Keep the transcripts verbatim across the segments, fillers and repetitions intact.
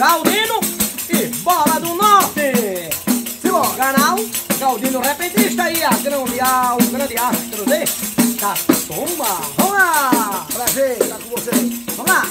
Galdino e Bola do Norte. Simbora. Canal Galdino Repentista e a grande, o grande astro de Catumba. Vamos lá. Prazer estar com vocês. Vamos lá.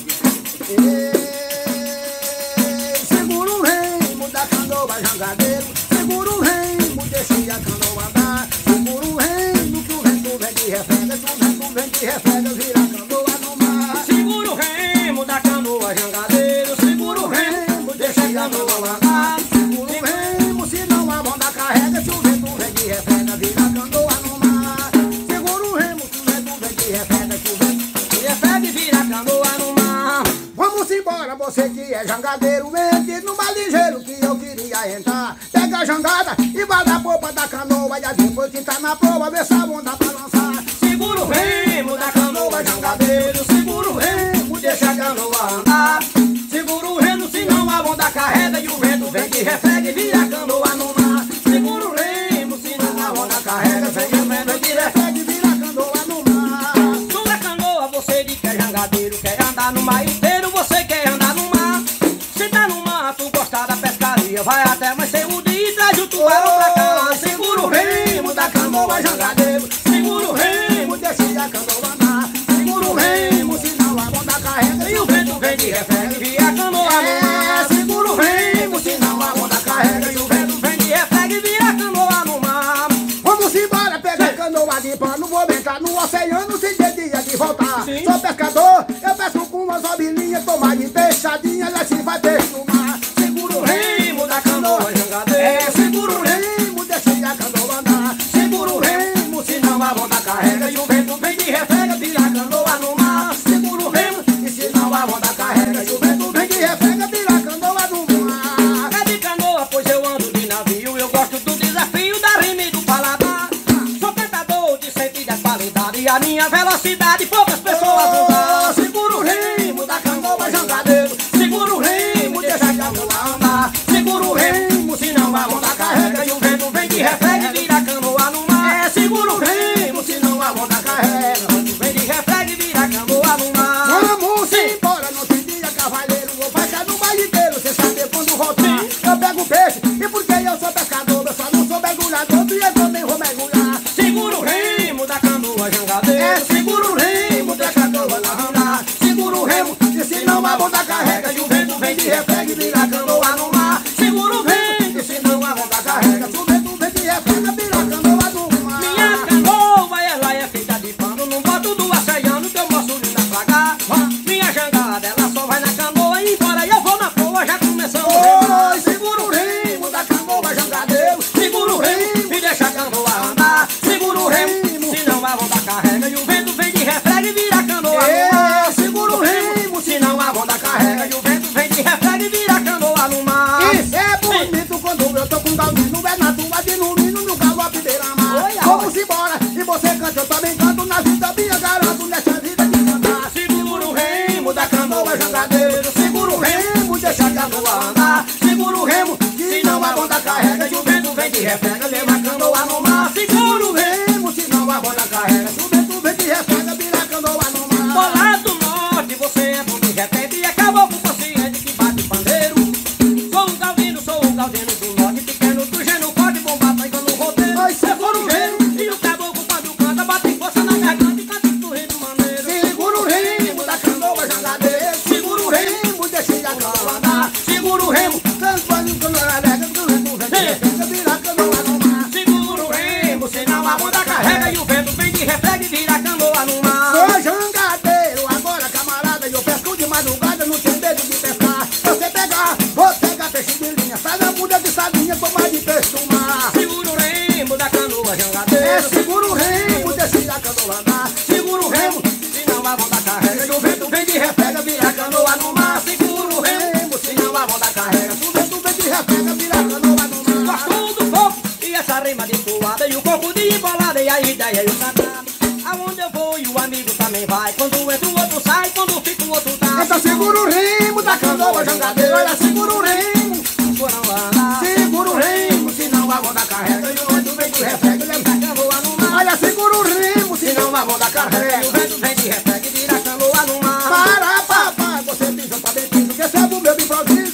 Ei, segura o remo da canoa, jangadeiro. Segura o remo, deixa a canoa andar. Segura o remo que o vento vem de refrega. Que o vento vem de refrega, vira a canoa no mar. Segura o remo da canoa, jangadeiro. Segura o remo, deixa a canoa andar. Segura o remo, senão a onda carrega. Se o vento vem de refrega, vira a canoa no mar. Segura o remo que o vento vem de refrega. Que o vento de refrega e vira a canoa no mar. Vamos embora, você que é jangadeiro, entre no mar ligeiro que eu queria entrar. Pega a jangada e vai na popa da canoa. E depois que tá na proa, vê essa onda pra lançar. Segura o remo da canoa, jangadeiro. Segura o remo, deixa a canoa andar. Segura o remo, senão a onda carrega. E o vento vem que refrega e vira a canoa no mar. Segura o remo, senão a onda carrega. Vem o vento que refrega e vira a canoa no mar. Sua canoa, você de que é jangadeiro, quer andar no mar inteiro. Você quer andar no mar. Se tá no mar, tu gosta da pescaria, vai até mais cedo dia e traz o tubarão pra cá. Segura o remo da canoa, jangadeiro. Segura o remo, deixa a canoa andar. Segura o remo, senão a onda carrega. E o vento vem de refrega e vira a canoa no mar. Segura o remo, senão a onda carrega. E o vento vem de refrega e vira a canoa no mar. Vamos embora, pegar a canoa de pano. Vou entrar no oceano sem ter dia de voltar. Sim. Sou pescador, eu pesco com umas ovelhinhas. Tomar de peixadinha e assim vai peixe no mar. Segura o remo da canoa, jangadeiro. É, segura o remo, deixa a canoa andar. Segura o remo, senão a onda carrega. E o vento vem de refrega, vira a canoa no mar. Segura o remo, E senão a onda carrega. E o vento vem de refrega, vira a canoa no mar. é de canoa, pois eu ando de navio. Eu gosto do desafio da rima e do paladar. Sou cantador de cento e dez qualidade. E a minha velocidade poucas pessoas não dão. Segura o remo da canoa, jangadeiro. Segura o remo, deixa a canoa andar. Segura o remo, senão a onda carrega. E o vento vem de refrega e vira a canoa no mar. É, segura o remo, senão a onda carrega. O vento vem de refrega e vira a canoa no mar. Vamos embora, não tem dia, cavaleiro. Vou passar no mar inteiro, sem saber quando voltar. Eu pego peixe, e porque eu sou pescador, eu só não sou mergulhador, e eu também vou mergulhar. Segura o remo da canoa, jangadeiro. É, segura o remo, deixa a canoa andar. Segura o remo, E senão a onda carrega, e o vento vem de refrega e vira a canoa no mar. Segura o vento, e senão a onda carrega. Se o vento vem de refrega, vira a canoa no mar. minha canoa, ela é feita de pano. Não boto do oceano que eu posso lhe naufragar. Minha jangada, ela só vai na canoa e embora. E eu vou na proa, já começamos a remar. Oi, segura o remo da canoa, jangadeiro. Segura o remo e deixa a canoa andar. Segura o remo, senão a onda carrega. E o vento vem de refrega e vira a canoa no mar. Ei, segura o remo, senão a onda carrega. E o vento vem de refrega e vira a canoa no mar. Isso é bonito quando eu tô com Galdino. É na tua de no mino, no galope beira-mar. Oi, Vamos embora, e você canta, eu também canto. Na vida minha, garanto nessa vida de cantar. Segura o remo da canoa, jangadeiro. Segura o remo, deixa a canoa andar. Segura o remo, senão a onda carrega. E o vento vem de refrega, leva a canoa no mar. Segura o remo, senão a onda carrega. Se o vento vem de refrega, vira a canoa no mar. Bola do Norte, você é bom de repente e acabou com o consciente que bate pandeiro. Sou um Galdino, sou um Galdino do Norte, pequeno do gênio, pode bombar, pegando no roteiro. Ai, Segura o remo, e o caboclo quando canta, bate força na garganta e canta do ritmo maneiro. Segura o remo da canoa, jangadeiro. Segura o remo, deixa a canoa andar. andar. Segura o remo, Cantando quando ela alega, que o vento vem de refrega, vira a canoa no mar. segura o remo, senão a onda carrega. E o vento vem de refrega e vira a canoa no mar. Sou jangadeiro, agora camarada, eu pesco de madrugada, não tenho medo de pescar. Você pegar, vou pegar peixe de linha, sai na bunda de sardinha, tomar de peixe do mar. Segura o remo da canoa, É, jangadeiro. segura o remo, deixa a canoa andar. Segura o remo, senão a onda carrega. E o vento vem de refrega, vira a canoa no mar. Segura o remo, senão a onda carrega. O vento vem de refrega, vira a canoa no mar. Gosto do fogo e essa rima de toada. E o corpo de embolada e a ideia e o cantado. Aonde eu vou e o amigo também vai. Quando entra o outro sai, quando fica o outro dá. Então segura o remo da canoa, jangadeiro. Olha, segura o remo, Segura o andar. segura o remo, senão a onda carrega. E o vento vem de refrega, leva a canoa no mar. Olha, segura o remo, senão a onda carrega. E o vento vem de refrega e vira a canoa no mar. Para, papai, você pisa, tá bem piso, que esse é o meu improviso.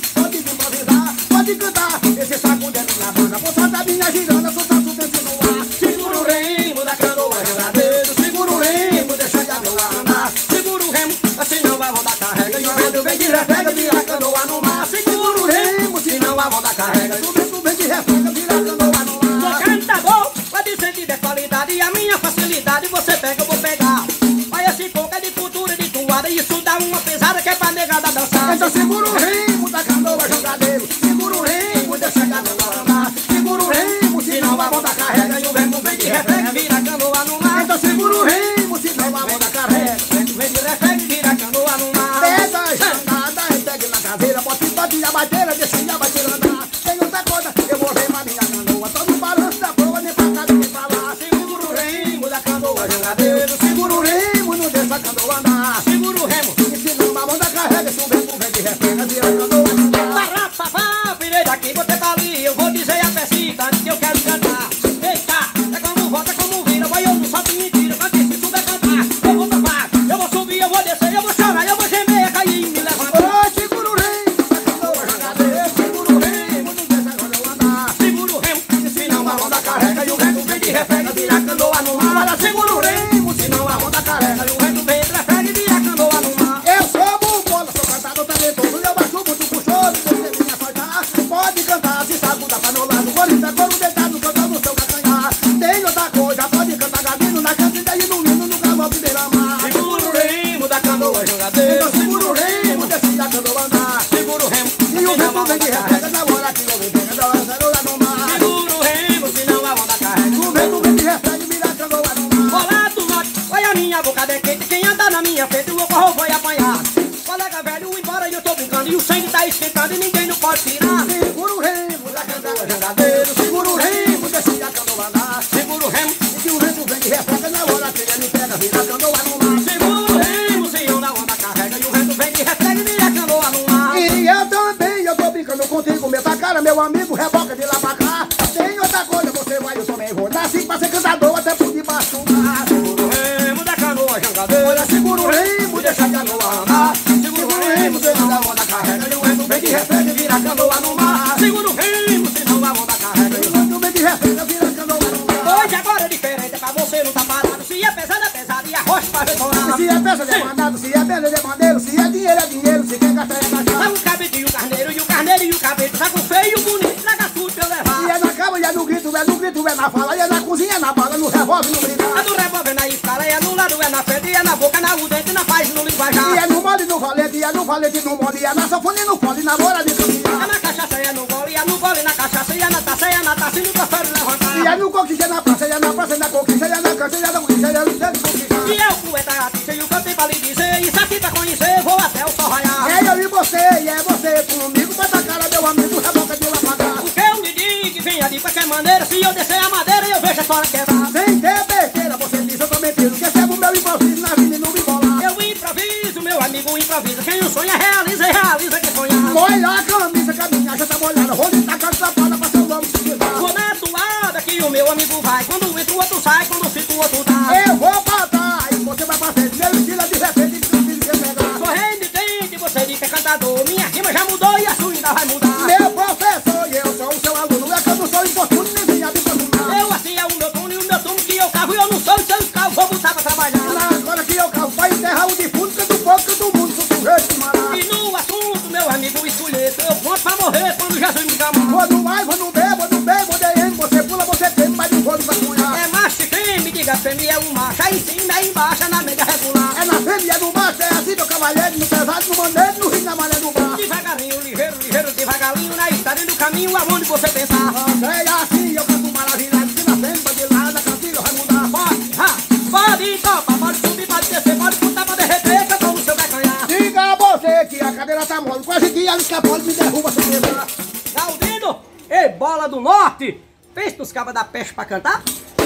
cantar. Esse saco de minha banda, por da minha giranda, só tá subindo no ar. Segura o remo da canoa, jangadeiro. Segura o remo, deixa a canoa andar. Segura o remo, assim não vai rodar carrega. E o vento vem de refrega, vira a canoa no mar. Segura o remo, senão vai rodar carrega. O vento vem de refrega, vira a canoa no mar. Sou cantador, vai dizer que de qualidade. E a minha facilidade você pega, eu vou pegar. Olha esse coco é de cultura, de toada. E isso dá uma pesada que é pra negada dançar. Então segura o remo da canoa, jangadeiro. Segura o remo, deixa a canoa andar. Segura o remo, senão vai rodar carrega. E o vento vem de refrega, vira a canoa no mar. Então segura o remo, senão vai rodar carrega. O vento vem de refrega, vira a canoa no mar. Pega a jangada e pegue na caveira. Bote, bote a bateira, deixa a bateira andar. Tem outra coisa, eu vou remar minha canoa. Tô no balanço da proa, nem pra cá, nem pra lá. Segura o remo da canoa, jangadeiro. Segura o remo, não deixa a canoa andar. Segura o remo. E se não vai rodar carrega, se o vento vem de refrega, vira a canoa no mar. Pará, papá, virei daqui, você tá ali. Eu vou dizer a pecita antes que eu quero cantar. Eita, é como volta, como vira. Vai, eu não solto mentira, quando esse sub é cantar. Eu vou tapar, eu vou subir, eu vou descer, eu vou chorar, eu vou gemer, cair e me levantar. Ô, segura o remo da canoa, jangadeiro. Segura o remo, não deixa a canoa andar. Segura o remo, senão a onda carrega. E o vento vem de refrega, vira a canoa no mar. Olha, segura o remo, senão a onda carrega. E o vento vem de refrega e vira a canoa no mar. Eu sou bumbola, sou cantador talentoso. Eu baixo muito puxoso, você me afastar. Pode cantar, se sabe da pra meu lado. Gorita, couro deitado, cantando no seu calcanhar. Tem outra coisa, pode cantar gavino na cantina e no hino, no galope beira-mar. Segura o remo da canoa, jangadeiro. Então segura o remo, deixa a canoa andar. Segura o remo, E o vento vem de refrega, na hora que eu venho, pega da hora, canoa no mar. segura o remo, senão a onda carrega. O vento vem de refrega, vira a canoa no mar. Olá do norte, olha a minha boca de quente. Quem anda na minha frente, o corro vai apanhar. Colega velho, embora eu tô brincando. E o sangue tá esquentando e ninguém não pode tirar. Segura o remo da canoa, jangadeiro. Segura o remo, deixa a canoa andar. Segura o remo, E que o vento vem de refrega, na hora que ele pega, vira a canoa no mar. segura o remo, senão a onda carrega. E o vento vem de refrega e vira a canoa no mar. E eu também, eu tô brincando contigo, meu cara, meu amigo, reboca de lá pra cá. Tem outra coisa, você vai, eu também vou. Nasci pra ser cantador, até por debaixo do mar. Segura o remo da canoa, jangadeiro. Olha, segura o remo, deixa a canoa andar. Segura o remo, senão a onda carrega. E o vento vem de refrega e vira a canoa no mar. Segura o remo, senão a onda carrega. E o vento vem de refrega, vira a canoa no mar. Hoje agora é diferente, é pra você não tá parado. Se é pesado, é pesado e a rocha pra retorar. Se é peça, é mandado, se é belo, é bandeiro. Se é dinheiro, é dinheiro, se quer gastar, é Traga gastar. o cabritinho, o carneiro e o carneiro e o cabrito. Traga o feio e o bonito, traga tudo pra eu E levar. é na cama, e é no grito, é no grito, é na fala. E é na cozinha, é na bala, no revólver, no É brincar. do revólver na escala, é no lado, é na frente, é na boca, na udente, na paz, no linguajar. E é no mole, no valete, e é no valete, no mole. E é na sanfona e no pole, na bola de É caminhar. na cachaça, é no gole, é no gole, na cachaça, e é na taça, é na taça, e no troféu levantar. E é no conquista, é na praça, e é na praça, e na conquista, e é na cancha, e é na conquista, e é no centro de conquistar. E é o poeta artista, e o canto tem pra lhe dizer. Isso aqui pra conhecer, vou até o sol raiar. É eu e você, e é você comigo. Bota a cara, meu amigo, reboca de lá pra cá. O que eu lhe digo, que venha de qualquer maneira. Se eu descer a madeira, eu vejo a história quebrar. Sem ter besteira, você diz, eu tô mentindo. Que recebo o meu improviso na vida e não me bolar. Eu improviso, meu amigo improvisa. Quem não sonha, realiza e realiza quem sonhar. Molha a camisa, caminha, já tá molhada. Vou lhe tacar sapada pra seu nome se cuidar. Vou na toada que o meu amigo vai. Quando entra o outro sai, quando fica o outro dá. Eu vou pra trás, você vai pra frente. Meu estilo é de repente, preciso que pegar. Sou renitente, você diz que é cantador. Minha rima já mudou e a sua ainda vai mudar. Meu professor e eu sou o seu aluno. É que eu não sou importuno, nem vinha de importunar. Eu assim é o meu tom e o meu tom que eu carro. E eu não sou o seu escravo, vou botar pra trabalhar. Agora que eu carro, vai enterrar o defunto, que do povo, que do mundo, sou sujeito de maná. E no assunto, meu amigo escolheto, eu conto pra morrer quando Jesus me chamar. Vou no mais, vou no B, vou no B, vou D M, você pula, você tem, mas não vou me cunhar. É macho que tem, me diga fêmea é um macho. Aí em cima, aí embaixo, é na média regular. É na fêmea, é no macho, é assim, meu cavalheiro, no pesado, no maneiro, no rio, na maré do mar. Devagarinho, ligeiro, ligeiro, devagarinho, na estrada e no caminho, aonde você pensar. É assim, eu canto maravilhado, se na frente, de lá, da cantiga vai mudar. Pode, ha, pode topa, pode subir, pode descer, pode putar, pode derreter, que eu tô no seu becanhar. Diga a você que a cadeira tá mole, quase que a escapole me derruba sem pensar. Tá ouvindo? Ei, bola do norte! Fez nos cabas da peste pra cantar?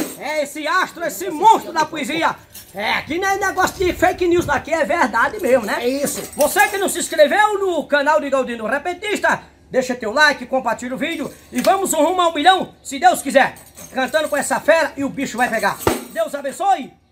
É esse astro, esse monstro da poesia. É, aqui não é negócio de fake news, daqui é verdade mesmo, né? É isso. Você que não se inscreveu no canal de Galdino Repentista, deixa teu like, compartilha o vídeo e vamos rumo a um milhão, se Deus quiser. Cantando com essa fera e o bicho vai pegar. Deus abençoe.